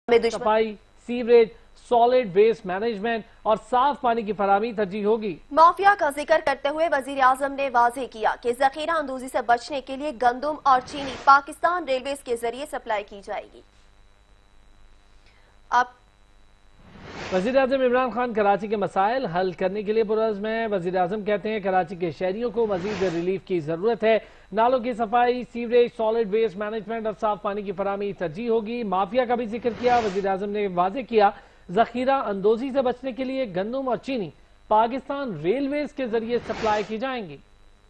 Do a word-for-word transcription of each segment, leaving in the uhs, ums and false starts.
صفائی، sewerage, solid waste management اور صاف پانی کی فراہمی ترجیح ہوگی۔ مافیا کا ذکر کرتے ہوئے وزیر اعظم نے واضح کیا کہ ذخیرہ اندوزی سے بچنے کے لیے گندم اور چینی پاکستان ریلویز کے ذریعے سپلائی کی جائے گی۔ اب وزیر اعظم عمران خان کراچی کے مسائل حل کرنے کے لیے پرعزم ہیں۔ وزیر اعظم کہتے ہیں کراچی کے شہریوں کو مزید ریلیف کی ضرورت ہے۔ نالوں کی صفائی، سیوریج، سالڈ ویسٹ مینجمنٹ اور صاف پانی کی فراہمی ترجیح ہوگی۔ مافیا کا بھی ذکر کیا۔ وزیر اعظم نے واضح کیا ذخیرہ اندوزی سے بچنے کے لیے گندم اور چینی پاکستان ریلویز کے ذریعے سپلائی کی جائیں گی۔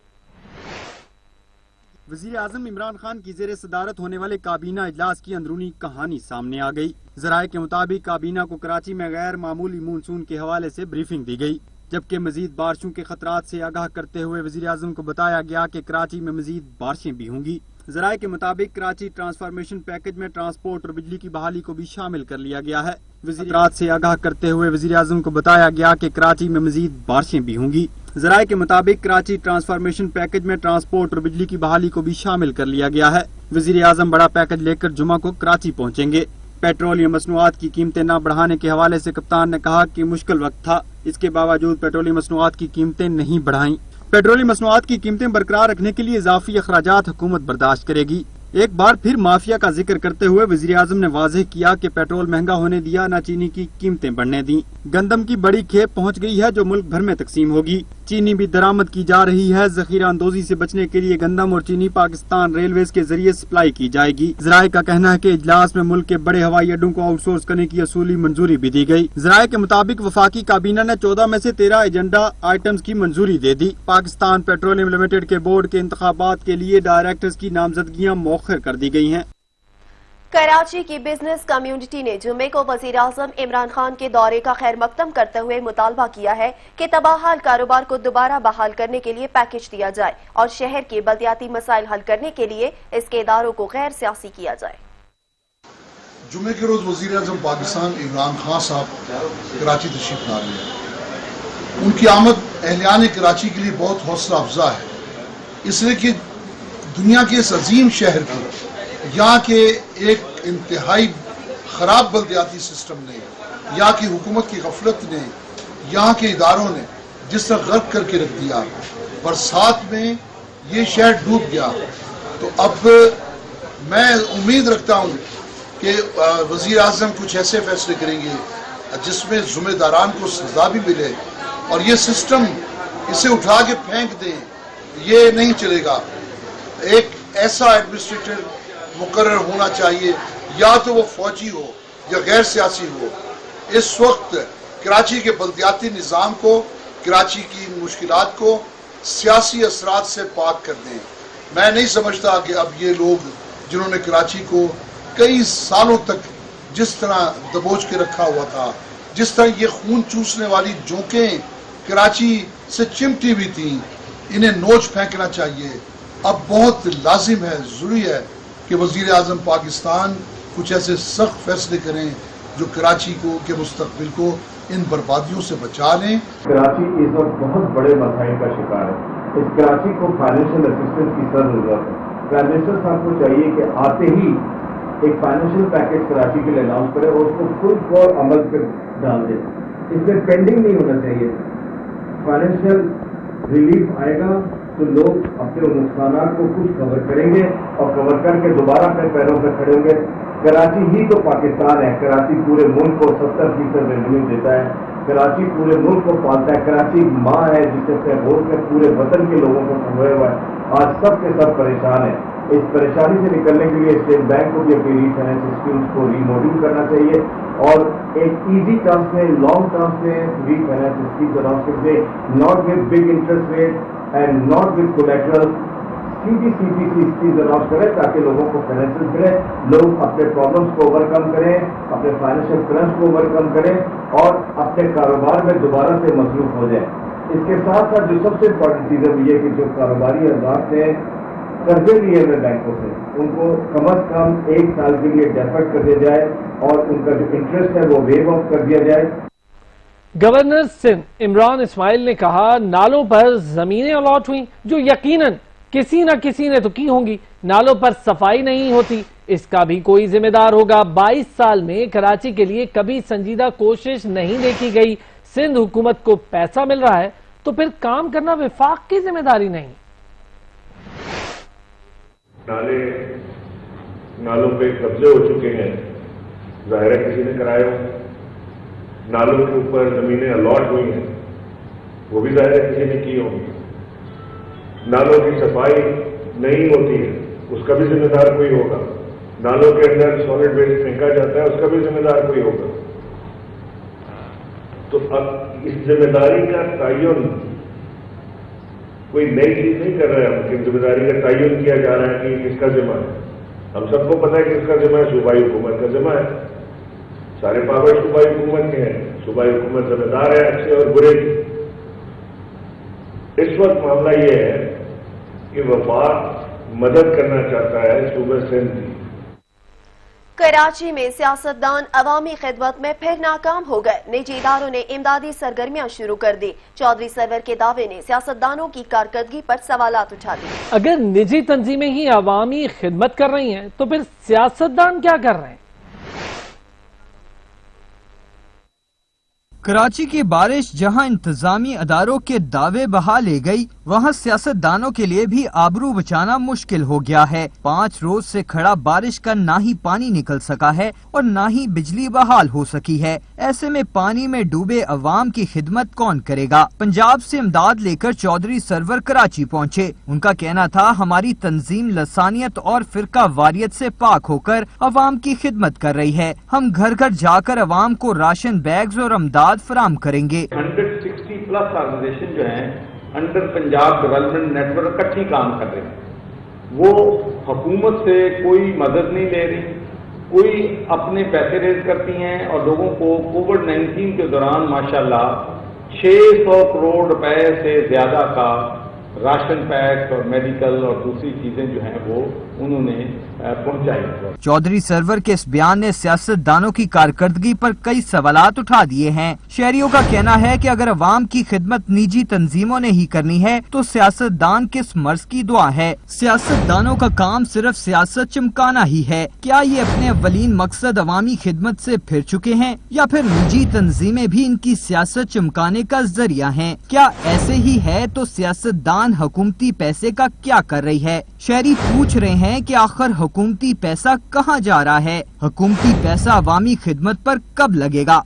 وزیر اعظم عمران خان کی زیر صدارت ہونے والے کابینہ اجلاس کی اندرونی کہانی سامنے آ گئی۔ ذرائع کے مطابق کابینہ کو کراچی میں غیر معمولی مونسون کے حوالے سے بریفنگ دی گئی، جبکہ مزید بارشوں کے خطرات سے آگاہ کرتے ہوئے وزیر اعظم کو بتایا گیا کہ کراچی میں مزید بارشیں بھی ہوں گی۔ ذرائع کے مطابق کراچی ٹرانسفارمیشن پیکج میں ٹرانسپورٹ اور بجلی کی بحالی کو بھی شامل کر لیا گیا ہے۔ وزیرات سے آگاہ کرتے ہوئے وزیر اعظم کو بتایا گیا کہ کراچی میں مزید بارشیں بھی ہوں گی۔ ذرائع کے مطابق کراچی ٹرانسفارمیشن پیکج میں ٹرانسپورٹ اور بجلی کی بحالی کو بھی شامل کر لیا گیا ہے۔ وزیر اعظم بڑا پیکج لے کر جمعہ کو کراچی پہنچیں گے۔ پیٹرولیم مصنوعات کی قیمتیں نہ بڑھانے کے حوالے سے کپتان نے کہا کہ مشکل وقت تھا، اس کے باوجود پیٹرولیم مصنوعات کی قیمتیں نہیں بڑھائیں۔ پیٹرولیم مصنوعات کی قیمتیں برقرار رکھنے کے لیے اضافی اخراجات حکومت برداشت کرے گی۔ ایک بار پھر مافیا کا ذکر کرتے ہوئے وزیر اعظم نے واضح کیا کہ پیٹرول مہنگا ہونے دیا نہ چینی کی قیمتیں بڑھنے دیں۔ گندم کی بڑی کھیپ پہنچ گئی ہے جو ملک بھر میں تقسیم ہوگی۔ چینی بھی درآمد کی جا رہی ہے۔ ذخیرہ اندوزی سے بچنے کے لیے گندم اور چینی پاکستان ریلویز کے ذریعے سپلائی کی جائے گی۔ ذرائع کا کہنا ہے کہ اجلاس میں ملک کے بڑے ہوائی اڈوں کو آؤٹ سورس کرنے کی اصولی منظوری بھی دی گئی۔ ذرائع کے مطابق وفاقی کابینہ نے چودہ میں سے تیرہ ایجنڈا آئٹمز کی منظوری دے دی۔ پاکستان پیٹرولیم لمیٹڈ کے بورڈ کے انتخابات کے لیے ڈائریکٹرز کی نامزدگیاں مؤخر کر دی گئی ہیں۔ کراچی کی بزنس کمیونٹی نے جمعے کو وزیر اعظم عمران خان کے دورے کا خیر مقدم کرتے ہوئے مطالبہ کیا ہے کہ تباہال کاروبار کو دوبارہ بحال کرنے کے لیے پیکج دیا جائے اور شہر کے بلدیاتی مسائل حل کرنے کے لیے اس کے اداروں کو غیر سیاسی کیا جائے۔ جمعے کے روز وزیر اعظم پاکستان عمران خان صاحب کراچی تشریف لا رہے ہیں۔ ان کی آمد اہلیان کراچی کے لیے بہت حوصلہ افزا ہے، اس لیے کہ دنیا کے اس عظیم شہر کی یہاں کے ایک انتہائی خراب بلدیاتی سسٹم نے، یہاں کی حکومت کی غفلت نے، یہاں کے اداروں نے جس طرح غرق کر کے رکھ دیا، برسات میں یہ شہر ڈوب گیا۔ تو اب میں امید رکھتا ہوں کہ وزیر اعظم کچھ ایسے فیصلے کریں گے جس میں ذمہ داران کو سزا بھی ملے اور یہ سسٹم اسے اٹھا کے پھینک دیں، یہ نہیں چلے گا۔ ایک ایسا ایڈمنسٹریٹر مقرر ہونا چاہیے، یا تو وہ فوجی ہو یا غیر سیاسی ہو۔ اس وقت کراچی کے بلدیاتی نظام کو، کراچی کی مشکلات کو سیاسی اثرات سے پاک کر دیں۔ میں نہیں سمجھتا کہ اب یہ لوگ جنہوں نے کراچی کو کئی سالوں تک جس طرح دبوچ کے رکھا ہوا تھا، جس طرح یہ خون چوسنے والی جونکیں کراچی سے چمٹی بھی تھیں، انہیں نوچ پھینکنا چاہیے۔ اب بہت لازم ہے، ضروری ہے کہ وزیر اعظم پاکستان کچھ ایسے سخت فیصلے کریں جو کراچی کو کے مستقبل کو ان بربادیوں سے بچا لیں۔ کراچی اس وقت بہت بڑے مسائل کا شکار ہے۔ اس کراچی کو فائنینشیل اسسٹنس کی سخت ضرورت ہے۔ پرائم منسٹر صاحب کو چاہیے کہ آتے ہی ایک فائنینشیل پیکج کراچی کے لیے اناؤنس کرے اور اس کو فل فور عمل پہ ڈال دے۔ اس میں پینڈنگ نہیں ہونا چاہیے۔ فائنینشیل ریلیف آئے گا تو لوگ اپنے نقصانات کو کچھ کور کریں گے اور کور کر کے دوبارہ اپنے پیروں پہ کھڑے ہوں گے۔ کراچی ہی تو پاکستان ہے۔ کراچی پورے ملک کو ستر فیصد ریونیو دیتا ہے۔ کراچی پورے ملک کو پالتا ہے۔ کراچی ماں ہے جسے پیغور کے پورے وطن کے لوگوں کو سنبھالے ہوا ہے۔ آج سب کے سب پریشان ہیں۔ اس پریشانی سے نکلنے کے لیے اسٹیٹ بینک کو بھی اپنی ری فائنینس اسکیمس کو ری ماڈیول کرنا چاہیے اور ایک ایزی ٹرمس میں، لانگ ٹرمس میں ری فائنینس اسکیمز اناؤنس کر دے، not with big interest rate and not with collateral. سیدھی سیدھی سی اسکیمز اناؤنس کریں تاکہ لوگوں کو فائنینشیل کریں، لوگ اپنے پرابلمس کو اوور کم کریں، اپنے فائنینشیل کرنچ کو اوور کم کریں اور اپنے کاروبار میں دوبارہ سے مصروف ہو جائیں۔ اس کے ساتھ ساتھ جو سب سے امپورٹنٹ چیز ہے وہ یہ کہ جو کاروباری حضرات نے قرضے لیے ہوئے بینکوں سے ان کو کم از کم ایک سال کے لیے ڈیفرڈ کر دیا جائے اور ان کا جو انٹرسٹ ہے وہ ویو آف کر دیا جائے۔ گورنر سندھ عمران اسماعیل نے کہا نالوں پر زمینیں الاٹ ہوئیں جو یقیناً کسی نہ کسی نے تو کی ہوں گی، نالوں پر صفائی نہیں ہوتی، اس کا بھی کوئی ذمہ دار ہوگا۔ بائیس سال میں کراچی کے لیے کبھی سنجیدہ کوشش نہیں دیکھی گئی۔ سندھ حکومت کو پیسہ مل رہا ہے تو پھر کام کرنا وفاق کی ذمہ داری نہیں۔ نالے نالوں پہ قبضے ہو چکے ہیں، ظاہر ہے کسی نے کرائے ہو۔ نالوں کے اوپر زمینیں الاٹ ہوئی ہیں، وہ بھی ظاہر ہے کسی نے کی ہوگی۔ نالوں کی صفائی نہیں ہوتی ہے، اس کا بھی ذمہ دار کوئی ہوگا۔ نالوں کے اندر سالڈ ویسٹ پھینکا جاتا ہے، اس کا بھی ذمہ دار کوئی ہوگا۔ تو اب اس ذمہ داری کا تعین کوئی نئی چیز نہیں کر رہے ہم کہ ذمہ داری کا تعین کیا جا رہا ہے کہ کس کا ذمہ ہے۔ ہم سب کو پتہ ہے کہ کس کا ذمہ ہے، صوبائی حکومت کا ذمہ ہے۔ سارے پاور صوبائی حکومت کے ہیں، صوبائی حکومت ذمہ دار ہے اچھے اور برے کی۔ اس وقت معاملہ یہ ہے کہ وفاق مدد کرنا چاہتا ہے صوبہ سندھ کی۔ کراچی میں سیاستدان عوامی خدمت میں پھر ناکام ہو گئے۔ نجی اداروں نے امدادی سرگرمیاں شروع کر دی۔ چودھری سرور کے دعوے نے سیاستدانوں کی کارکردگی پر سوالات اٹھا دیے۔ اگر نجی تنظیمیں ہی عوامی خدمت کر رہی ہیں تو پھر سیاستدان کیا کر رہے ہیں؟ کراچی کی بارش جہاں انتظامی اداروں کے دعوے بہا لے گئی، وہاں سیاستدانوں کے لیے بھی آبرو بچانا مشکل ہو گیا ہے۔ پانچ روز سے کھڑا بارش کا نہ ہی پانی نکل سکا ہے اور نہ ہی بجلی بحال ہو سکی ہے۔ ایسے میں پانی میں ڈوبے عوام کی خدمت کون کرے گا؟ پنجاب سے امداد لے کر چودھری سرور کراچی پہنچے۔ ان کا کہنا تھا ہماری تنظیم لسانیت اور فرقہ واریت سے پاک ہو کر عوام کی خدمت کر رہی ہے۔ ہم گھر گھر جا کر عوام کو راشن بیگز اور امداد فراہم کریں گے۔ ایک سو ساٹھ پلس آرگنائزیشن جو ہیں under Punjab development network اکٹھی کام کر رہے ہیں، وہ حکومت سے کوئی مدد نہیں لے رہی، کوئی اپنے پیسے ریز کرتی ہیں اور لوگوں کو کووڈ نائنٹین کے دوران ماشاءاللہ چھ سو کروڑ روپے سے زیادہ کا راشن پیک اور میڈیکل اور دوسری چیزیں جو ہیں وہ انہوں نے پہنچائی۔ چودھری سرور کے اس بیان نے سیاست دانوں کی کارکردگی پر کئی سوالات اٹھا دیے ہیں۔ شہریوں کا کہنا ہے کہ اگر عوام کی خدمت نجی تنظیموں نے ہی کرنی ہے تو سیاست دان کس مرض کی دعا ہے؟ سیاست دانوں کا کام صرف سیاست چمکانا ہی ہے۔ کیا یہ اپنے اولین مقصد عوامی خدمت سے پھر چکے ہیں یا پھر نجی تنظیمیں بھی ان کی سیاست چمکانے کا ذریعہ ہیں؟ کیا ایسے ہی ہے تو سیاست دان حکومتی پیسے کا کیا کر رہی ہے؟ شہری پوچھ رہے ہیں کہ آخر حکومتی پیسہ کہاں جا رہا ہے؟ حکومتی پیسہ عوامی خدمت پر کب لگے گا؟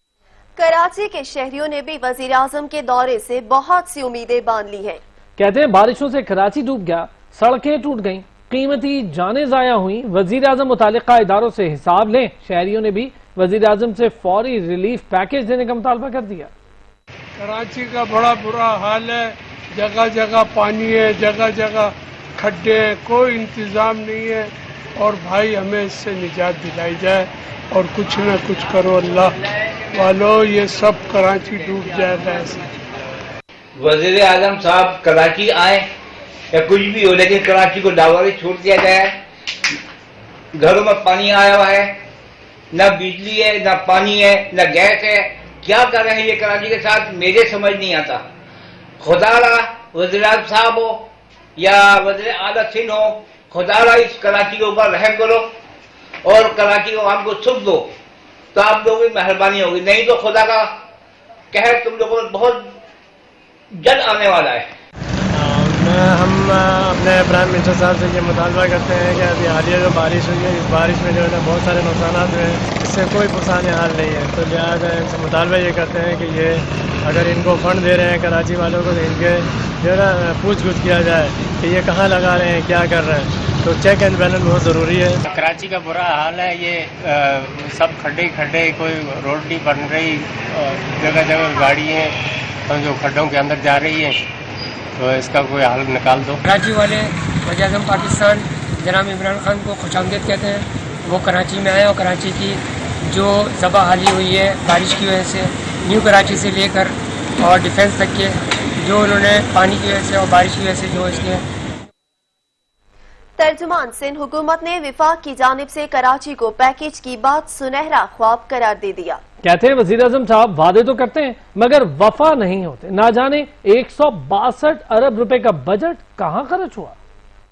کراچی کے شہریوں نے بھی وزیر اعظم کے دورے سے بہت سی امیدیں باندھ لی ہیں۔ کہتے ہیں بارشوں سے کراچی ڈوب گیا، سڑکیں ٹوٹ گئیں، قیمتی جانیں ضائع ہوئیں۔ وزیر اعظم متعلقہ اداروں سے حساب لیں۔ شہریوں نے بھی وزیر اعظم سے فوری ریلیف پیکج دینے کا مطالبہ کر دیا۔ کراچی کا بڑا برا حال ہے، جگہ جگہ پانی ہے، جگہ جگہ کھڈے ہیں، کوئی انتظام نہیں ہے، اور بھائی ہمیں اس سے نجات دلائی جائے اور کچھ نہ کچھ کرو اللہ والو، یہ سب کراچی ڈوب جائے گا ایسے۔ وزیر اعظم صاحب کراچی آئیں یا کچھ بھی ہو، لیکن کراچی کو لاواری چھوڑ دیا جائے۔ گھروں میں پانی آیا ہوا ہے، نہ بجلی ہے، نہ پانی ہے، نہ گیس ہے۔ کیا کر رہے ہیں یہ کراچی کے ساتھ، میرے سمجھ نہیں آتا۔ خدا را وزیر اعظم صاحب ہو یا وزیر اعلیٰ سندھ ہو، خدا را اس کراچی کے اوپر رحم کرو اور کراچی کو ہم کو سکھ دو، تو آپ لوگوں کی مہربانی ہوگی، نہیں تو خدا کا قہر تم لوگوں کو بہت جلد آنے والا ہے۔ ہم اپنے پرائم منسٹر صاحب سے یہ مطالبہ کرتے ہیں کہ ابھی حالیہ جو بارش ہوئی ہے، اس بارش میں جو ہے بہت سارے نقصانات ہوئے ہیں، اس سے کوئی پرسان حال نہیں ہے، تو لہٰذا ان سے مطالبہ یہ کرتے ہیں کہ یہ اگر ان کو فنڈ دے رہے ہیں کراچی والوں کو، تو ان کے جو ہے نا پوچھ گچھ کیا جائے کہ یہ کہاں لگا رہے ہیں، کیا کر رہے ہیں، تو چیک اینڈ بیلنس بہت ضروری ہے۔ کراچی کا برا حال ہے، یہ سب کھڈے کھڈے، کوئی روڈ نہیں بن رہی، جگہ جگہ گاڑی ہیں جو کھڈوں کے اندر جا رہی ہیں، تو اس کا کوئی حل نکال دو۔ کراچی والے وزیر اعظم پاکستان جناب عمران خان کو خوش آمدید کہتے ہیں، وہ کراچی میں آئے اور کراچی کی جو زبہ حالی ہوئی ہے بارش کی وجہ سے، نیو کراچی سے لے کر اور ڈیفینس تک کے جو انہوں نے پانی کی وجہ سے اور بارش کی وجہ سے جو اس کے ترجمان سندھ حکومت نے وفاق کی جانب سے کراچی کو پیکج کی بات سنہرا خواب قرار دے دیا۔ کہتے ہیں وزیر اعظم صاحب وعدے تو کرتے ہیں مگر وفا نہیں ہوتے، نہ جانے ایک سو باسٹھ ارب روپے کا بجٹ کہاں خرچ ہوا۔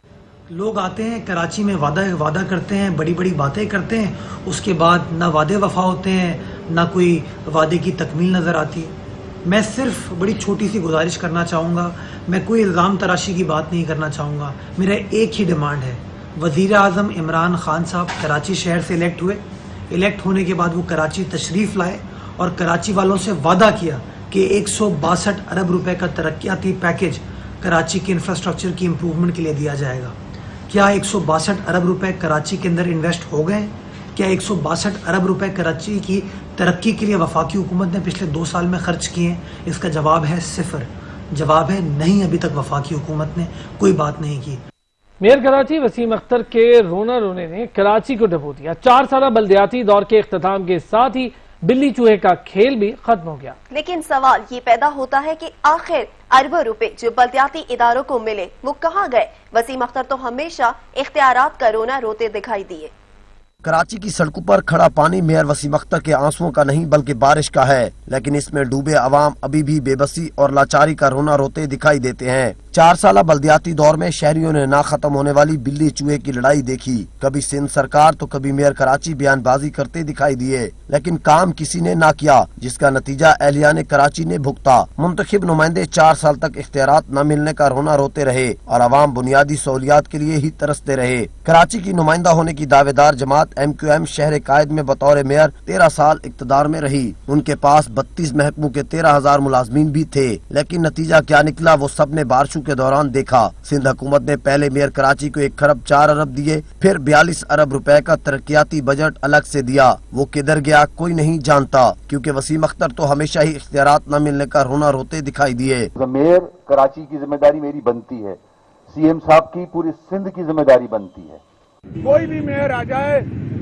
लोग आते हैं कराची में वादा वादा करते हैं, बड़ी बड़ी बातें करते हैं, उसके बाद ना वादे वफा होते हैं, ना कोई वादे की तकमील नज़र आती है। मैं सिर्फ बड़ी छोटी सी गुजारिश करना चाहूँगा, मैं कोई इल्ज़ाम तराशी की बात नहीं करना चाहूँगा। मेरा एक ही डिमांड है, वज़ीर आज़म इमरान खान साहब कराची शहर से इलेक्ट हुए, इलेक्ट होने के बाद वो कराची तशरीफ़ लाए और कराची वालों से वादा किया कि एक सौ बासठ अरब रुपए का तरक्याती पैकेज कराची के इंफ्रास्ट्रक्चर की इम्प्रूवमेंट के लिए दिया जाएगा। क्या एक सौ बासठ अरब रुपए कराची के अंदर इन्वेस्ट हो गए? क्या एक सौ बासठ अरब रुपए कराची की तरक्की के लिए वफाकी हुकूमत ने पिछले दो साल में खर्च किए हैं? इसका जवाब है सिफर। जवाब है नहीं, अभी तक वफाकी हुकूमत ने कोई बात नहीं की। मेयर कराची वसीम अख्तर के रोना रोने ने कराची को डुबो दिया। चार साल बल्दियाती दौर के इख्तिताम के साथ ही बिल्ली चूहे का खेल भी खत्म हो गया। लेकिन सवाल ये पैदा होता है कि आखिर अरबों रुपए जो बल्दियाती इदारों को मिले वो कहाँ गए? वसीम अख्तर तो हमेशा इख्तियारात का रोना रोते दिखाई दिए। कराची की सड़कों पर खड़ा पानी मेयर वसीम अख्तर के आंसुओं का नहीं बल्कि बारिश का है, लेकिन इसमें डूबे अवाम अभी भी बेबसी और लाचारी का रोना रोते दिखाई देते हैं। चार साल बल्दियाती दौर में शहरियों ने ना खत्म होने वाली बिल्ली चूहे की लड़ाई देखी। कभी सिंध सरकार तो कभी मेयर कराची बयानबाजी करते दिखाई दिए, लेकिन काम किसी ने ना किया, जिसका नतीजा एहलियाने कराची ने भुगता। मुंतखिब नुमाइंदे चार साल तक इख्तियारात न मिलने का रोना रोते रहे और अवाम बुनियादी सहूलियात के लिए ही तरसते रहे। कराची की नुमाइंदा होने की दावेदार जमात एम क्यू एम शहर कायद में बतौर मेयर तेरह साल इक्तदार में रही। उनके पास बत्तीस महकमों के तेरह हजार मुलाजमीन भी थे, लेकिन नतीजा क्या निकला वो सब ने बारिशों के दौरान देखा। सिंध हुकूमत ने पहले मेयर कराची को एक खरब चार अरब दिए, फिर बयालीस अरब रुपए का तरक्याती बजट अलग से दिया। वो किधर गया कोई नहीं जानता, क्योंकि वसीम अख्तर तो हमेशा ही इख्तियारात न मिलने का रोना रोते दिखाई दिए। मेयर कराची की जिम्मेदारी मेरी बनती है, सीएम साहब की पूरी सिंध की जिम्मेदारी बनती है। कोई भी मेयर आ जाए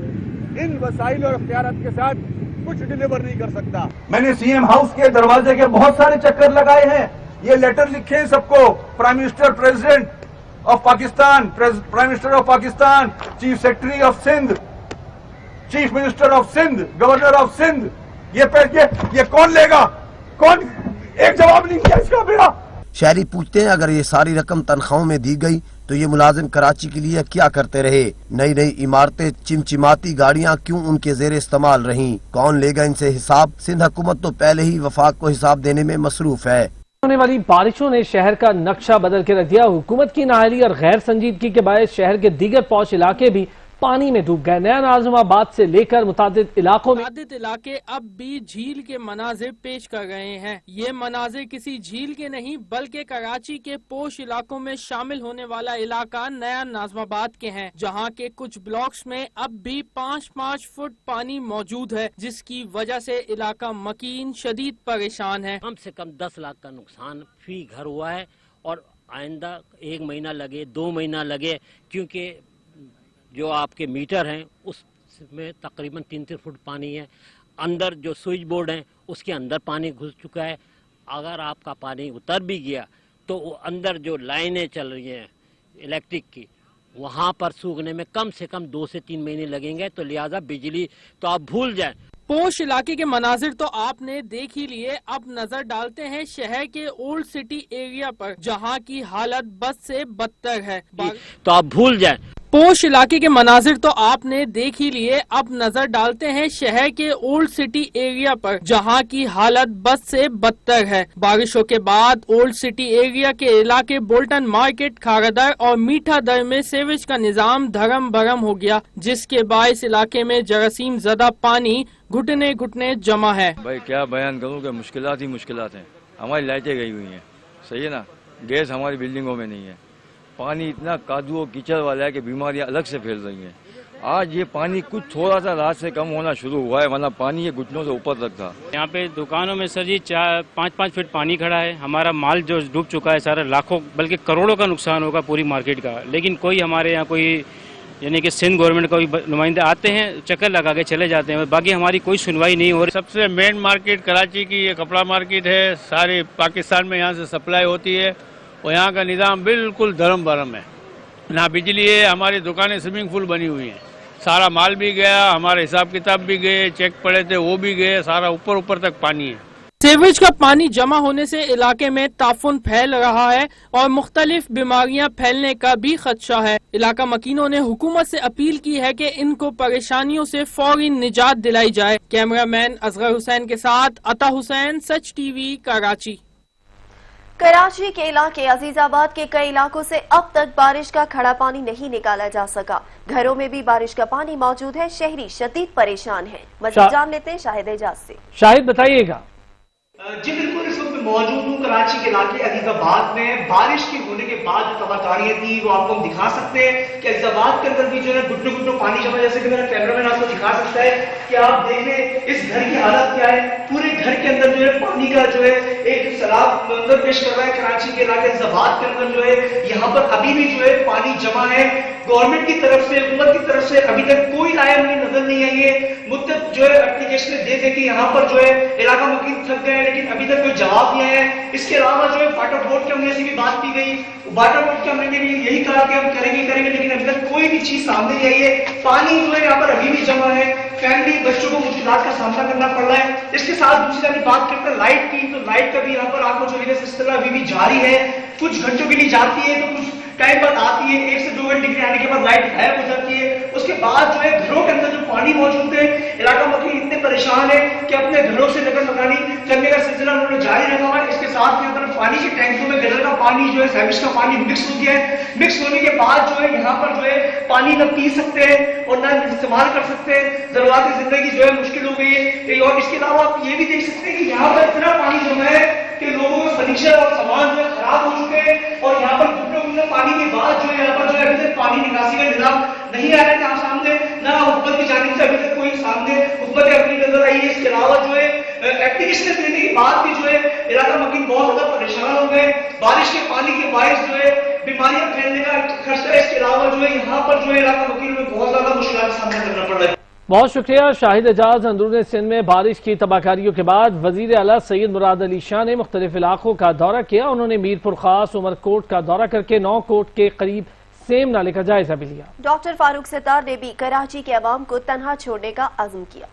इन वसाइल और इख्तियारात के साथ कुछ डिलीवर नहीं कर सकता। मैंने सीएम हाउस के दरवाजे के बहुत सारे चक्कर लगाए हैं, ये लेटर लिखे हैं सबको, prime minister president of Pakistan, prime minister of Pakistan, chief secretary of Sindh, chief minister of Sindh, governor of Sindh. ये ये ये कौन लेगा? कौन? एक जवाब नहीं किया इसका मेरा। शहरी पूछते हैं अगर ये सारी रकम तनख्वाहों में दी गई तो ये मुलाजिम कराची के लिए क्या करते रहे? नई नई इमारतें, चिमचिमाती गाड़ियां क्यों उनके जेर इस्तेमाल रहीं? कौन लेगा इनसे हिसाब? सिंध हुकूमत तो पहले ही वफाक को हिसाब देने में मसरूफ है। होने वाली बारिशों ने शहर का नक्शा बदल के रख दिया। हुकूमत की नाअहली और गैर संजीदगी के बायस शहर के दीगर पौष इलाके भी पानी में डूब गए। नया नाज़िमाबाद से लेकर मुतादिद इलाकों में मुतादिद इलाके अब भी झील के मनाजिर पेश कर रहे हैं। ये मनाजिर किसी झील के नहीं बल्कि कराची के पोश इलाकों में शामिल होने वाला इलाका नया नाज़िमाबाद के हैं, जहां के कुछ ब्लॉक्स में अब भी पाँच पाँच फुट पानी मौजूद है, जिसकी वजह से इलाका मकीन शदीद परेशान है। कम से कम दस लाख का नुकसान फी घर हुआ है और आइंदा एक महीना लगे, दो महीना लगे, क्योंकि जो आपके मीटर हैं उसमें तकरीबन तीन तीन फुट पानी है। अंदर जो स्विच बोर्ड हैं उसके अंदर पानी घुस चुका है। अगर आपका पानी उतर भी गया तो वो अंदर जो लाइनें चल रही हैं इलेक्ट्रिक की, वहाँ पर सूखने में कम से कम दो से तीन महीने लगेंगे। तो लिहाजा बिजली तो आप भूल जाएं। पोश इलाके के मनाजिर तो आपने देख ही लिए, अब नजर डालते हैं शहर के ओल्ड सिटी एरिया पर, जहां की हालत बद से बदतर है। तो आप भूल जाएं। पोश इलाके के मनाजिर तो आपने देख ही लिए, अब नजर डालते हैं शहर के ओल्ड सिटी एरिया पर, जहां की हालत बद से बदतर है। बारिशों के बाद ओल्ड सिटी एरिया के इलाके बोल्टन मार्केट, खारादर और मीठा दर में सीवेज का निजाम धर्म भरम हो गया, जिसके बायस इलाके में जरासीम ज़दा पानी घुटने घुटने जमा है। भाई क्या बयान करूँ कि मुश्किलात ही मुश्किलात हैं। हमारी लाइटें गई हुई हैं, सही है ना, गैस हमारी बिल्डिंगों में नहीं है, पानी इतना कादू और कीचड़ वाला है कि बीमारियां अलग से फैल रही हैं। आज ये पानी कुछ थोड़ा सा रात से कम होना शुरू हुआ है, वरना पानी ये घुटनों से ऊपर तक था। यहाँ पे दुकानों में सर जी चार पाँच पाँच फीट पानी खड़ा है। हमारा माल जो डूब चुका है सारा, लाखों बल्कि करोड़ों का नुकसान होगा पूरी मार्केट का। लेकिन कोई हमारे यहाँ कोई यानी कि सिंध गवर्नमेंट का कोई नुमाइंदे आते हैं, चक्कर लगा के चले जाते हैं, बाकी हमारी कोई सुनवाई नहीं हो रही। सबसे मेन मार्केट कराची की ये कपड़ा मार्केट है, सारे पाकिस्तान में यहाँ से सप्लाई होती है और यहाँ का निज़ाम बिल्कुल धर्म भरम है। ना बिजली है, हमारी दुकानें स्विमिंग पूल बनी हुई हैं, सारा माल भी गया, हमारे हिसाब किताब भी गए, चेक पड़े थे वो भी गए, सारा ऊपर ऊपर तक पानी है। सीवरेज का पानी जमा होने से इलाके में ताफुन फैल रहा है और मुख्तलिफ बीमारियां फैलने का भी खदशा है। इलाका मकीनों ने हुकूमत से अपील की है कि इनको परेशानियों से फौरी निजात दिलाई जाए। कैमरामैन असगर हुसैन के साथ अता हुसैन, सच टीवी, कराची। कराची के इलाके अजीजाबाद के कई इलाकों से अब तक बारिश का खड़ा पानी नहीं निकाला जा सका। घरों में भी बारिश का पानी मौजूद है। शहरी शदीद परेशान हैं। मजीद जान लेते हैं शाहिद एजाज से। शाहिद बताइएगा। जी बिल्कुल, इस वक्त मौजूद हूँ कराची के इलाके अजीजाबाद में। बारिश के होने के बाद जो तबाकारियां थी वो आपको हम दिखा सकते हैं कि अजीजाबाद के अंदर भी जो है घुटनों घुटनों पानी जमा, जैसे कि मेरा कैमरामैन आपको दिखा सकता है कि आप देख लें इस घर की हालत क्या है। पूरे घर के अंदर जो है पानी का जो है एक सैलाब मंजर पेश कर रहा है। कराची के इलाके अजीजाबाद के अंदर जो है यहाँ पर अभी भी जो है पानी जमा है। गवर्नमेंट की तरफ से, हुकूमत की तरफ से अभी तक कोई राय हमें नजर नहीं आई है। मुद्दत जो है एप्लीकेशन दे दे के यहाँ पर जो है इलाका मकीन थक गए, लेकिन अभी तक कोई जवाब नहीं आया है। इसके अलावा जो है वाटर बोर्ड के हमले से भी बात की गई। वाटर बोर्ड के हमले ने भी यही कहा कि हम करेंगे करेंगे लेकिन अभी तक कोई भी चीज सामने नहीं आई है। पानी जो है यहाँ पर अभी भी जमा है। फैमिली, बच्चों को मुश्किलात का सामना करना पड़ रहा है। इसके साथ दूसरी तरफ बात करते हैं लाइट की, तो लाइट का भी यहाँ पर आपको जो है सिलसिला अभी भी जारी है। कुछ घंटों के लिए जाती है तो कुछ टाइम बाद आती है। एक से दो घंटे के आने के बाद लाइट गायब हो जाती है। उसके बाद जो है घरों के अंदर जो पानी मौजूद है, इलाका मकीन इतने परेशान है कि अपने घरों से नकल मकानी करने का सिलसिला उन्होंने जारी रखा हुआ है। इसके साथ यहाँ पर पानी के टैंकों में गटर का पानी जो है सैविश का पानी मिक्स हो गया है। मिक्स होने के बाद जो है यहाँ पर जो है पानी न पी सकते हैं और न इस्तेमाल कर सकते हैं। जरूरत जिंदगी जो है मुश्किल हो गई है। और इसके अलावा आप ये भी देख सकते हैं कि यहाँ पर इतना पानी जमा है कि लोगों के फर्नीचर और सामान जो है खराब हो चुके हैं। और यहाँ पर घुटनों घुटनों पानी के बाद जो है यहाँ पर जो है अभी तक पानी निकासी का निजाम नहीं आ रहा है यहाँ सामने, ना हुकूमत की जानिब से अभी तक कोई सामने हुकूमत अपनी नजर आई है। इसके अलावा जो है एप्लीकेशन देने के बाद भी जो है इलाका मकीन बहुत ज्यादा परेशान हो गए। बारिश के पानी के बायस जो है बीमारियां फैलने का खर्चा है। इसके अलावा जो है यहाँ पर जो है इलाका मकीन में बहुत ज्यादा मुश्किल का सामना करना पड़ रहा है। बहुत शुक्रिया शाहिद एजाज। अंदरूनी सिंध में बारिश की तबाहकारियों के बाद वजीर आला सैयद मुराद अली शाह ने मुख्तलिफ इलाकों का दौरा किया। उन्होंने मीरपुर खास, उमरकोट का दौरा करके नौ कोट के करीब सेम नाले का जायजा भी लिया। डॉक्टर फारूक सत्तार ने भी कराची के अवाम को तनहा छोड़ने का अज़्म किया।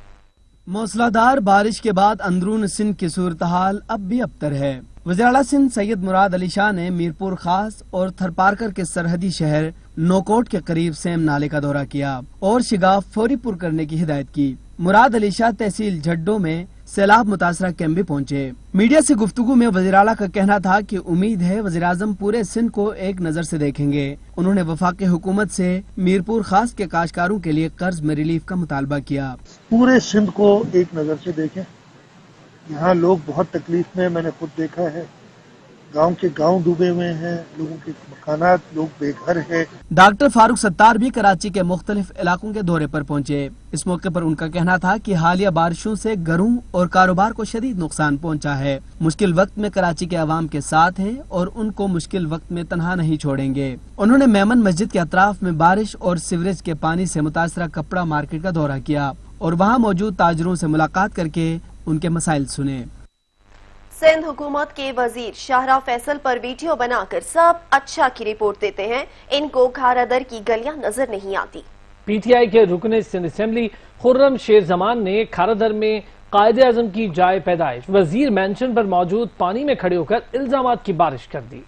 मूसलाधार बारिश के बाद अंदरून सिंध की सूरत हाल अब भी अबतर है। वज़ीर आला सिंध सैयद मुराद अली शाह ने मीरपुर खास और थरपारकर के सरहदी शहर नौकोट के करीब सेम नाले का दौरा किया और शिगाफ फौरी पुर करने की हिदायत की। मुराद अली शाह तहसील झड्डो में सैलाब मुतासरा कैंप भी पहुँचे। मीडिया से गुफ्तगू में वज़ीर आला का कहना था कि उम्मीद है वज़ीर आज़म पूरे सिंध को एक नज़र से देखेंगे। उन्होंने वफाकी हुकूमत से मीरपुर खास के काश्तकारों के लिए कर्ज में रिलीफ का मुतालबा किया। पूरे सिंध को एक नज़र से देखें। यहाँ लोग बहुत तकलीफ में, मैंने खुद देखा है। गांव के गांव डूबे हुए हैं, लोगों के मकानात, लोग बेघर हैं। डॉक्टर फारूक सत्तार भी कराची के मुख्तलिफ इलाकों के दौरे पर पहुंचे। इस मौके पर उनका कहना था कि हालिया बारिशों से घरों और कारोबार को शदीद नुकसान पहुंचा है। मुश्किल वक्त में कराची के अवाम के साथ हैं और उनको मुश्किल वक्त में तनहा नहीं छोड़ेंगे। उन्होंने मेमन मस्जिद के अतराफ में बारिश और सीवरेज के पानी से मुतासरा कपड़ा मार्केट का दौरा किया और वहाँ मौजूद ताजरों से मुलाकात करके उनके मसाइल सुने। सिंध हुकूमत के वजीर शाहरा फैसल पर वीडियो बनाकर सब अच्छा की रिपोर्ट देते हैं। इनको खारादर की गलियां नजर नहीं आती। पीटीआई के रुकने सिंध असेंबली खुर्रम शेर जमान ने खारादर में कायदे आजम की जाए पैदाइश वजीर मैंशन पर मौजूद पानी में खड़े होकर इल्जामात की बारिश कर दी।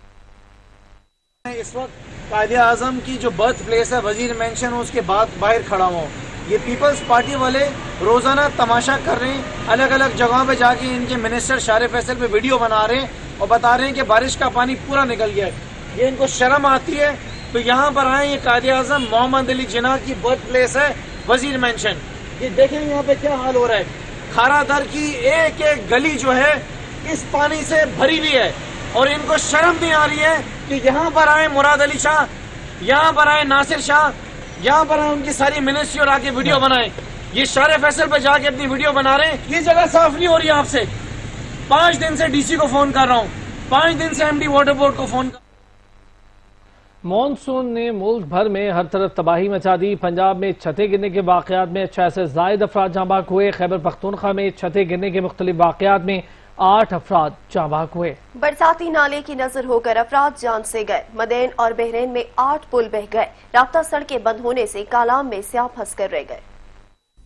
इस वक्त कायदे आजम की जो बर्थ प्लेस है वजीर मैंशन, उसके बाद बाहर खड़ा हूँ। ये पीपल्स पार्टी वाले रोजाना तमाशा कर रहे हैं, अलग अलग जगहों पे जाके इनके मिनिस्टर शाहरा फैसल पे वीडियो बना रहे हैं और बता रहे हैं कि बारिश का पानी पूरा निकल गया है। ये इनको शर्म आती है तो यहाँ पर आए। ये कायदे आजम मोहम्मद अली जिन्ना की बर्थ प्लेस है वजीर मैंशन। ये देखें यहाँ पे क्या हाल हो रहा है। खारादर की एक एक गली जो है इस पानी से भरी हुई है और इनको शर्म नहीं आ रही है कि यहाँ पर आए मुराद अली शाह, यहाँ पर आए नासिर शाह, यहाँ पर उनकी सारी मिनिस्ट्री और आके वीडियो बनाए। ये शाहरा फैसल पर जाके अपनी वीडियो बना रहे हैं। ये जगह साफ नहीं हो रही है। आपसे पांच दिन से डीसी को फोन कर रहा हूँ, पांच दिन से एमडी वाटर बोर्ड को फोन कर। मॉनसून ने मुल्क भर में हर तरफ तबाही मचा दी। पंजाब में छतें गिरने के वाकयात में छह से जायद अफराद जाँ बाक हुए। खैबर पख्तूनख्वा में छतें गिरने के मुख्तलिफ वाकयात में आठ अफराद जाँ बाक हुए। बरसाती नाले की नजर होकर अफराद जान से गए। मदेन और बहरैन में आठ पुल बह गए। राब्ता सड़कें बंद होने से कालाम में स्याह फंस कर रह गए।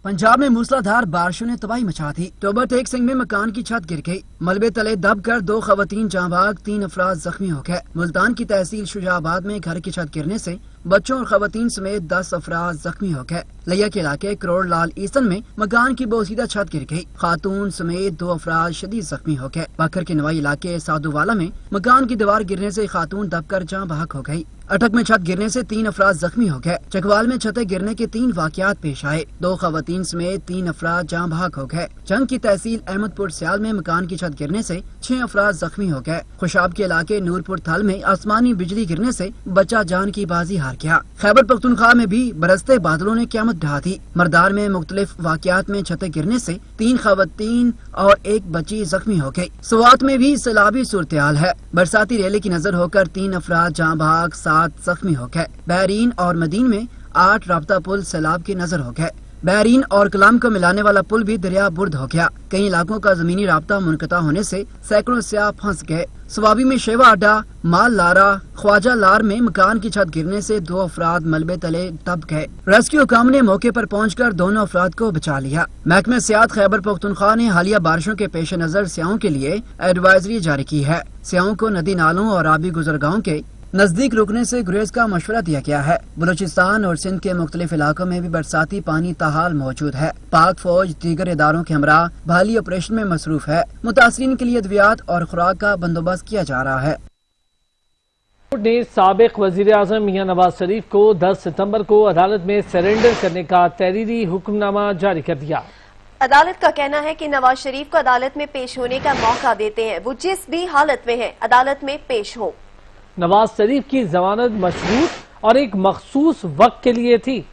पंजाब में मूसलाधार बारिशों ने तबाही मचा दी। टोबर टेक सिंह में मकान की छत गिर गई। मलबे तले दब कर दो खवातीन जाँ भाग, तीन अफराद जख्मी हो गए। मुल्तान की तहसील शुजाबाद में घर की छत गिरने से बच्चों और खवातीन समेत दस अफराद जख्मी हो गए। लिया के इलाके करोड़ लाल ईस्टर्न में मकान की बोसीदा छत गिर गई। खातून समेत दो अफराद शदीद जख्मी हो गए। बकर के नवाई इलाके साधुवाला में मकान की दीवार गिरने से खातून दबकर जाँ भाग हो गई। अटक में छत गिरने से तीन अफराद जख्मी हो गए। चकवाल में छतें गिरने के तीन वाकयात पेश आए। दो खवातीन समेत तीन अफराद जाँ भाग हो गए। जंग की तहसील अहमदपुर सियाल में मकान की छत गिरने से छह अफराद जख्मी हो गए। खुशाब के इलाके नूरपुर थल में आसमानी बिजली गिरने से बच्चा जान की बाजी हार गया। खैबर पख्तूनख्वा में भी बरसते बादलों ने क़यामत ढहा दी। मरदार में मुख्तलिफ वाकयात में छतें गिरने से तीन खवातीन और एक बच्ची जख्मी हो गई। स्वात में भी सैलाबी सूरत हाल है। बरसाती रैली की नजर होकर तीन अफराद जाँ भाग, सात जख्मी हो गए। बहरीन और मदीन में आठ राब्ता पुल सैलाब की नजर हो गए। बहरीन और कलाम को मिलाने वाला पुल भी दरिया बुर्द हो गया। कई इलाकों का जमीनी राब्ता मुनक़ता होने से सैकड़ों सियाह फंस गए। स्वाबी में शेवा अड्डा, माल लारा, ख्वाजा लार में मकान की छत गिरने से दो अफराद मलबे तले दब गए। रेस्क्यू हुकाम ने मौके पर पहुंचकर दोनों अफराद को बचा लिया। महकमे सियाहत खैबर पख्तूनख्वा ने हालिया बारिशों के पेश नजर सियाहों के लिए एडवाइजरी जारी की है। सियाहों को नदी नालों और आबी गुजरगाहों के नजदीक रुकने से गुरेज का मशवरा दिया गया है। बलूचिस्तान और सिंध के मुख्तलिफ इलाकों में भी बरसाती पानी ताहाल मौजूद है। पाक फौज दीगर इदारों के हमरा बहाली ऑपरेशन में मसरूफ है। मुतासरीन के लिए अद्वियात और खुराक का बंदोबस्त किया जा रहा है। कोर्ट ने साबिक वजीर आजम मियां नवाज शरीफ को दस सितम्बर को अदालत में सरेंडर करने का तहरीरी हुक्मनामा जारी कर दिया। अदालत का कहना है कि नवाज शरीफ को अदालत में पेश होने का मौका देते हैं। वो जिस भी हालत में है अदालत में पेश हो। नवाज शरीफ की जमानत मशरूत और एक मखसूस वक्त के लिए थी।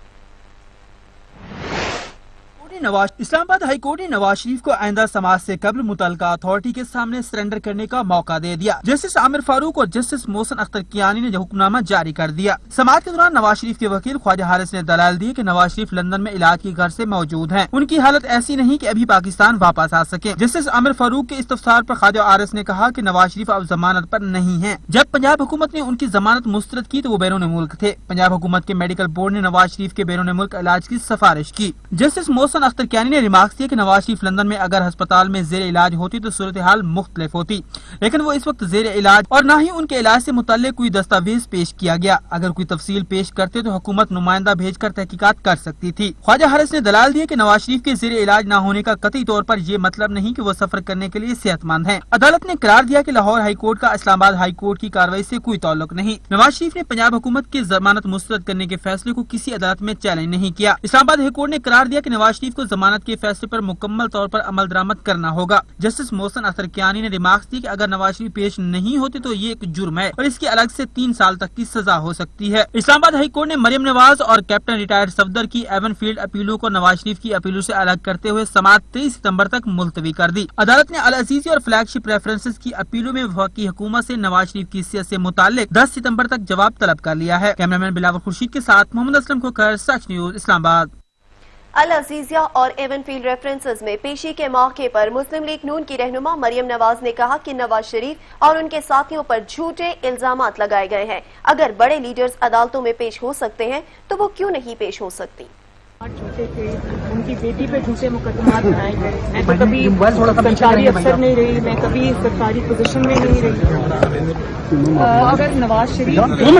नवाज इस्लामाबाद हाई कोर्ट ने नवाज शरीफ को आइंदा समाज से कब्ल मुतलका अथॉरिटी के सामने सरेंडर करने का मौका दे दिया। जस्टिस आमिर फारूक और जस्टिस मोहसिन अख्तर कियानी ने हुक्मनामा जारी कर दिया। समाअत के दौरान नवाज शरीफ के वकील ख्वाजा हारिस ने दलाल दिए कि नवाज शरीफ लंदन में इलाज की घर से मौजूद हैं। उनकी हालत ऐसी नहीं कि अभी पाकिस्तान वापस आ सके। जस्टिस आमिर फारूक के इस्तफसार पर ख्वाजा हारिस ने कहा कि नवाज शरीफ अब जमानत पर नहीं है। जब पंजाब हुकूमत ने उनकी जमानत मुस्तरद की तो वो बैरून मुल्क थे। पंजाब हुकूमत के मेडिकल बोर्ड ने नवाज शरीफ के बैरून मुल्क इलाज की सिफारिश की। जस्टिस मोहसिन अख्तर कियानी ने रिमार्क्स दिए कि नवाज शरीफ लंदन में अगर अस्पताल में जेर इलाज होती तो सूरत हाल मुख्तलिफ होती, लेकिन वो इस वक्त जेर इलाज और न ही उनके इलाज से मुतल्लिक कोई दस्तावेज पेश किया गया। अगर कोई तफसील पेश करते तो हुकूमत नुमाइंदा भेज कर तहकीकात कर सकती थी। ख्वाजा हारिस ने दलाल दिए कि नवाज शरीफ के जेर इलाज न होने का कतई तौर पर ये मतलब नहीं कि वो सफर करने के लिए सेहतमंद हैं। अदालत ने करार दिया कि लाहौर हाई कोर्ट का इस्लामाबाद हाई कोर्ट की कार्रवाई से कोई ताल्लुक नहीं। नवाज शरीफ ने पंजाब हुकूमत की जमानत मुस्तरद करने के फैसले को किसी अदालत में चैलेंज नहीं किया। इस्लामाबाद हाई कोर्ट ने करार दिया कि नवाज शरीफ को जमानत के फैसले पर मुकम्मल तौर पर अमल दरामद करना होगा। जस्टिस मोहसिन अख्तर कियानी ने रिमार्क्स दी कि अगर नवाज शरीफ पेश नहीं होते तो ये एक जुर्म है और इसकी अलग से तीन साल तक की सजा हो सकती है। इस्लामाबाद हाई कोर्ट ने मरियम नवाज और कैप्टन रिटायर्ड सफदर की एवन फील्ड अपीलों को नवाज शरीफ की अपीलों से अलग करते हुए समाअत तेईस सितम्बर तक मुलतवी कर दी। अदालत ने अल अजीजी और फ्लैगशिप रेफरेंसेस की अपीलों में वफाकी हुकूमत से नवाज शरीफ की हैसियत से मुताल्लिक दस सितम्बर तक जवाब तलब कर लिया है। कैमरामैन बिलावल खुर्शीद के साथ मोहम्मद असलम खोखर, सच न्यूज, इस्लामाबाद। अल अजीजिया और एवन फील्ड रेफरेंसेस में पेशी के मौके पर मुस्लिम लीग नून की रहनुमा मरियम नवाज ने कहा कि नवाज शरीफ और उनके साथियों पर झूठे इल्जामात लगाए गए हैं। अगर बड़े लीडर्स अदालतों में पेश हो सकते हैं तो वो क्यों नहीं पेश हो सकती। झूठे थे, उनकी बेटी पे झूठे मुकदमात बनाए गए। मैं तो कभी सरकारी अफसर नहीं रही, मैं कभी सरकारी पोजीशन में नहीं रही। अगर नवाज शरीफ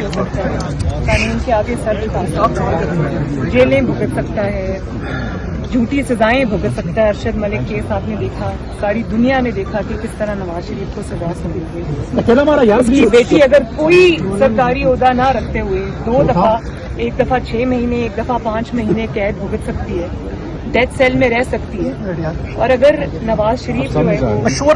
कानून के आगे सर झुका सकता है, जेलें भुगत सकता है, झूठी सजाएं भुगत सकता है। अरशद मलिक केस आपने देखा, सारी दुनिया ने देखा कि किस तरह नवाज शरीफ को सजा सुनी गई। उसकी बेटी अगर कोई सरकारी ओहदा ना रखते हुए दो दफा, एक दफा छह महीने, एक दफा पाँच महीने कैद भुगत सकती है, डेथ सेल में रह सकती है। और अगर नवाज शरीफ जो है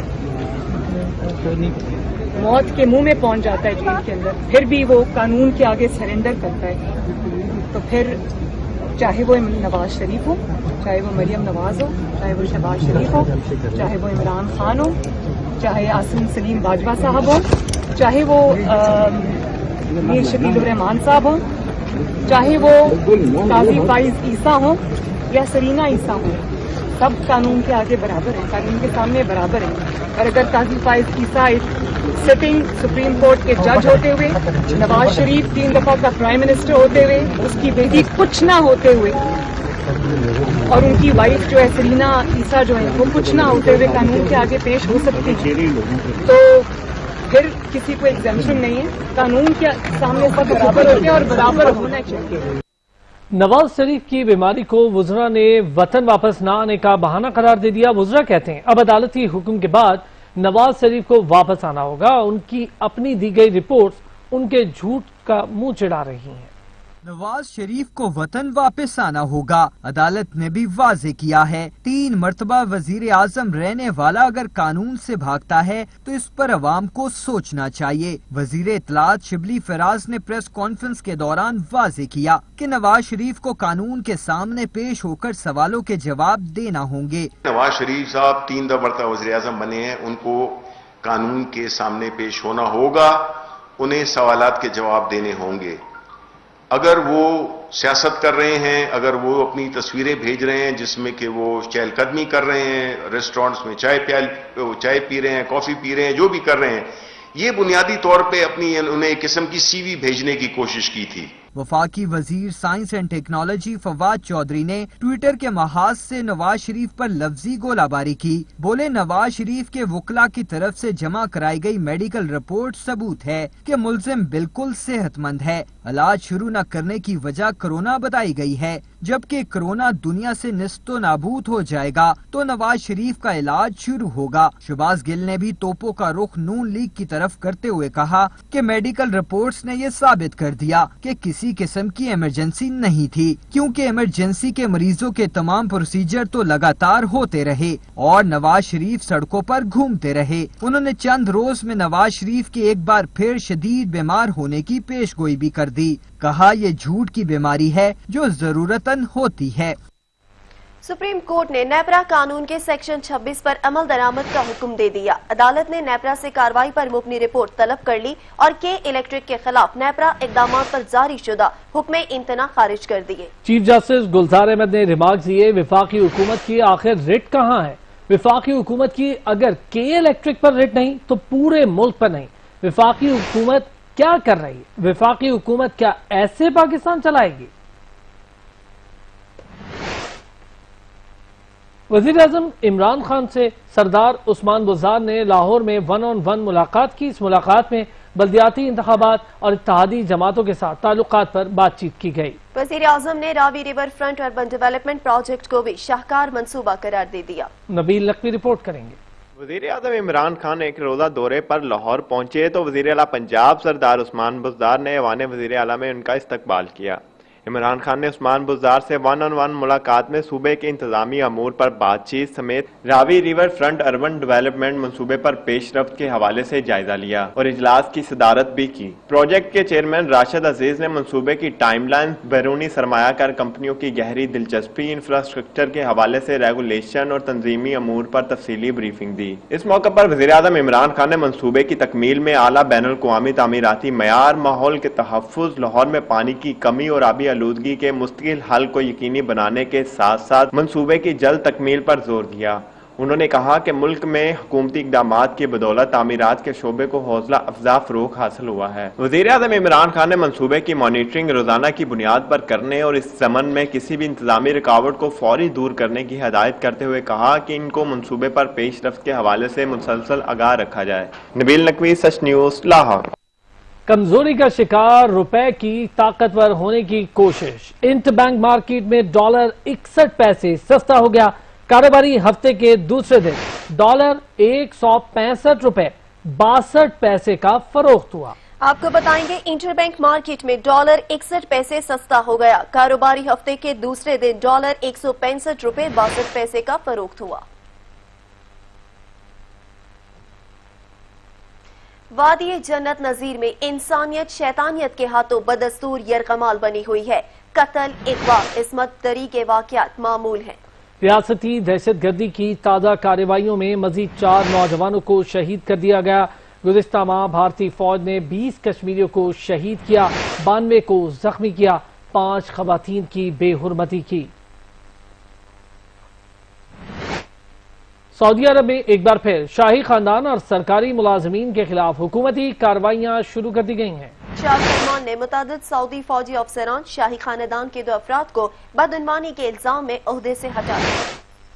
मौत के मुंह में पहुंच जाता है जेल के अंदर, फिर भी वो कानून के आगे सरेंडर करता है, तो फिर चाहे वो नवाज शरीफ हो, चाहे वो मरियम नवाज हो, चाहे वो शहबाज शरीफ हो, चाहे वो इमरान खान हो, चाहे आसिम सलीम बाजवा साहब हो, चाहे वो मीर शकील उर रहमान साहब हो, चाहे वो काजी फाइज ईसा हो या सरीना ईसा हो, सब कानून के आगे बराबर है, कानून के सामने बराबर है। और अगर काजी फाइज ईसा एक सिटिंग सुप्रीम कोर्ट के जज होते हुए, नवाज शरीफ तीन दफा का प्राइम मिनिस्टर होते हुए, उसकी बेटी कुछ ना होते हुए और उनकी वाइफ जो है सरीना ईसा जो है वो कुछ ना होते हुए कानून के आगे पेश हो सकती है, तो फिर किसी को एग्जेम्पशन नहीं है, कानून के सामने सब बराबर होते हैं और बराबर होना चाहिए। नवाज शरीफ की बीमारी को वुज़रा ने वतन वापस न आने का बहाना करार दे दिया। वुज़रा कहते हैं अब अदालती हुक्म के बाद नवाज शरीफ को वापस आना होगा। उनकी अपनी दी गई रिपोर्ट्स उनके झूठ का मुंह चिढ़ा रही हैं। नवाज शरीफ को वतन वापस आना होगा। अदालत ने भी वाजे किया है, तीन मर्तबा वजीर आजम रहने वाला अगर कानून से भागता है तो इस पर अवाम को सोचना चाहिए। वजीर इत्तलात शिबली फराज ने प्रेस कॉन्फ्रेंस के दौरान वाजे किया कि नवाज शरीफ को कानून के सामने पेश होकर सवालों के जवाब देना होंगे। नवाज शरीफ साहब तीन दफा वजीर आजम बने हैं, उनको कानून के सामने पेश होना होगा, उन्हें सवालात के जवाब देने होंगे। अगर वो सियासत कर रहे हैं, अगर वो अपनी तस्वीरें भेज रहे हैं जिसमें कि वो चहलकदमी कर रहे हैं, रेस्टोरेंट्स में चाय प्याल चाय पी रहे हैं, कॉफी पी रहे हैं, जो भी कर रहे हैं, ये बुनियादी तौर पे अपनी उन्हें एक किस्म की सीवी भेजने की कोशिश की थी। वफाकी वजीर science and technology Fawad Chaudhry ने ट्विटर के महाज से नवाज शरीफ पर लफ्जी गोलाबारी की। बोले नवाज शरीफ के वकला की तरफ से जमा कराई गई मेडिकल रिपोर्ट सबूत है कि मुल्जिम बिल्कुल सेहतमंद है। इलाज शुरू न करने की वजह कोरोना बताई गई है, जबकि कोरोना दुनिया से निस्तो नाबूद हो जाएगा तो नवाज शरीफ का इलाज शुरू होगा। शहबाज गिल ने भी तोपों का रुख नून लीग की तरफ करते हुए कहा कि मेडिकल रिपोर्ट्स ने ये साबित कर दिया कि किसी किस्म की इमरजेंसी नहीं थी, क्योंकि इमरजेंसी के मरीजों के तमाम प्रोसीजर तो लगातार होते रहे और नवाज शरीफ सड़कों पर घूमते रहे। उन्होंने चंद रोज में नवाज शरीफ के एक बार फिर शदीद बीमार होने की पेशगोई भी कर दी। कहा ये झूठ की बीमारी है जो जरूरतन होती है। सुप्रीम कोर्ट ने नेपरा कानून के सेक्शन छब्बीस पर अमल दरामद का हुक्म दे दिया। अदालत ने नेपरा से कार्रवाई पर मुबनी रिपोर्ट तलब कर ली और के इलेक्ट्रिक के खिलाफ नेपरा इकदाम पर जारी शुदा हुक्म इंतना खारिज कर दिए। चीफ जस्टिस गुलजार अहमद ने रिमार्क दिए, विफाकी हुकूमत की आखिर रिट कहाँ है? विफाकी हुकूमत की अगर के इलेक्ट्रिक पर रिट नहीं तो पूरे मुल्क पर नहीं। विफाकी हुकूमत क्या कर रही है? विफाकी हुकूमत क्या ऐसे पाकिस्तान चलाएगी? वजीर आजम इमरान खान से सरदार उस्मान बुज़दार ने लाहौर में वन ऑन वन मुलाकात की। इस मुलाकात में बल्दियाती इंतखाबात और इत्तेहादी जमातों के साथ ताल्लुकात पर बातचीत की गई। वजीर आजम ने Ravi river front urban development project को भी शाहकार मंसूबा करार दे दिया। नबील नकवी रिपोर्ट करेंगे। वजीर आजम इमरान खान एक रोजा दौरे पर लाहौर पहुंचे तो वजीर आला पंजाब सरदार उस्मान बुज़दार ने ऐवान वजीर आला में उनका इस्तकबाल किया। इमरान खान ने उस्मान बुज़दार से वन ऑन वन मुलाकात में सूबे के इंतजामी अमूर पर बातचीत समेत Ravi river front urban development मंसूबे पर पेशरफ्त के हवाले से जायजा लिया और इजलास की सदारत भी की। प्रोजेक्ट के चेयरमैन राशिद अजीज ने मंसूबे की टाइमलाइन, बैरूनी सरमायाकार कंपनियों की गहरी दिलचस्पी, इंफ्रास्ट्रक्चर के हवाले से रेगुलेशन और तंजीमी अमूर पर तफसीली ब्रीफिंग दी। इस मौके पर वज़ीर आज़म इमरान खान ने मंसूबे की तकमील में आला बैनुल अक़वामी तामीराती मयार, माहौल के तहफ़्फ़ुज़, लाहौर में पानी की कमी और आबी आलूदगी के मुस्तकिल हल को यकीनी बनाने के साथ साथ मंसूबे की जल्द तकमील पर जोर दिया। उन्होंने कहा कि मुल्क में हुकूमती इक़दामात की बदौलत तामीरात के शोबे को हौसला अफजा फ़रोग़ हासिल हुआ है। वज़ीर आज़म इमरान खान ने मंसूबे की मॉनिटरिंग रोजाना की बुनियाद पर करने और इस ज़मन में किसी भी इंतजामी रुकावट को फौरी दूर करने की हिदायत करते हुए कहा कि इनको मंसूबे पर पेश रफ्त के हवाले से मुसलसल आगाह रखा जाए। नबील नकवी, सच न्यूज़, लाहौर। कमजोरी का शिकार रुपए की ताकतवर होने की कोशिश। इंटरबैंक मार्केट में डॉलर इकसठ पैसे सस्ता हो गया। कारोबारी हफ्ते के दूसरे दिन डॉलर एक सौ पैंसठ रुपए बासठ पैसे का फरोख्त हुआ। आपको बताएंगे इंटरबैंक मार्केट में डॉलर इकसठ पैसे सस्ता हो गया। कारोबारी हफ्ते के दूसरे दिन डॉलर एक सौ पैंसठ रुपए बासठ पैसे का फरोख्त हुआ। वादी जन्नत नजीर में इंसानियत शैतानियत के हाथों बदस्तूर यरगमाल बनी हुई है। कत्ल, अगवा, इस्मत दरी के वाकयात मामूल हैं। रियासती दहशत गर्दी की ताज़ा कार्रवाइयों में मजीद चार नौजवानों को शहीद कर दिया गया। गुज़िश्ता माह भारतीय फौज ने बीस कश्मीरियों को शहीद किया, बानवे को जख्मी किया, पांच खवातीन की बेहुरमती की। सऊदी अरब में एक बार फिर शाही खानदान और सरकारी मुलाजमीन के खिलाफ हुकूमती कार्रवाइयां शुरू कर दी गई हैं। शाह सलमान ने मुतादिद सऊदी फौजी अफसरान शाही खानदान के दो अफराद को बदउनवानी के इल्जाम में ओहदे से हटा दिया।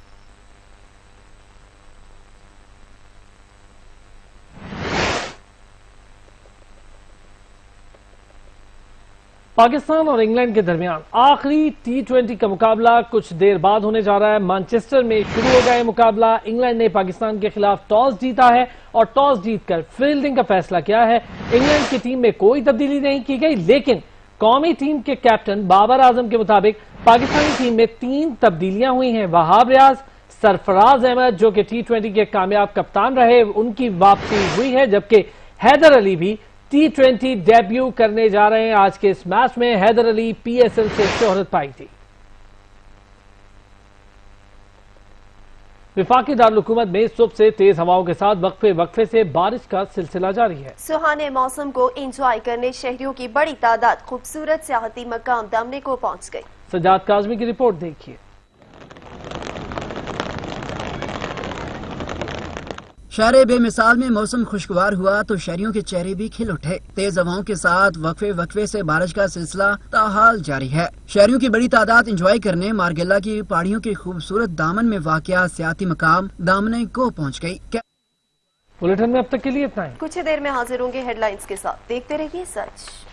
पाकिस्तान और इंग्लैंड के दरमियान आखिरी टी ट्वेंटी का मुकाबला कुछ देर बाद होने जा रहा है। मैनचेस्टर में शुरू हो गया मुकाबला। इंग्लैंड ने पाकिस्तान के खिलाफ टॉस जीता है और टॉस जीतकर फील्डिंग का फैसला किया है। इंग्लैंड की टीम में कोई तब्दीली नहीं की गई, लेकिन कौमी टीम के कैप्टन बाबर आजम के मुताबिक पाकिस्तानी टीम में तीन तब्दीलियां हुई हैं। वहाब रियाज, सरफराज अहमद जो कि टी ट्वेंटी के कामयाब कप्तान रहे, उनकी वापसी हुई है, जबकि हैदर अली भी टी ट्वेंटी डेब्यू करने जा रहे हैं। आज के इस मैच में Haider Ali P S L से शोहरत पाई थी। विफाकी दारुल-हुकूमत में सुबह से तेज हवाओं के साथ वक्फे वक्फे से बारिश का सिलसिला जारी है। सुहाने मौसम को एंजॉय करने शहरियों की बड़ी तादाद खूबसूरत सियाहती मकाम दामने को पहुंच गई। सजाद काज़मी की रिपोर्ट देखिए। शहर बेमिसाल में मौसम खुशगवार हुआ तो शहरियों के चेहरे भी खिल उठे। तेज हवाओं के साथ वक्फे वक्फे से बारिश का सिलसिला ताहाल जारी है। शहरियों की बड़ी तादाद एंजॉय करने मारगिल्ला की पहाड़ियों के खूबसूरत दामन में वाक़या सियाती मकाम दामने को पहुंच गई। बुलेटिन में अब तक के लिए इतना ही। कुछ ही देर में हाजिर होंगे हेडलाइंस के साथ। देखते रहिए सच।